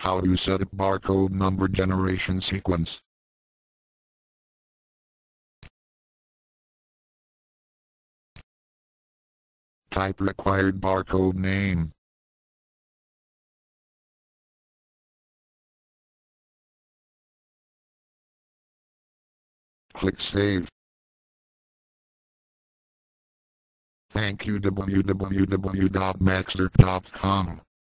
How to set up barcode number generation sequence. Type required barcode name. Click Save. Thank you www.MaxxERP.com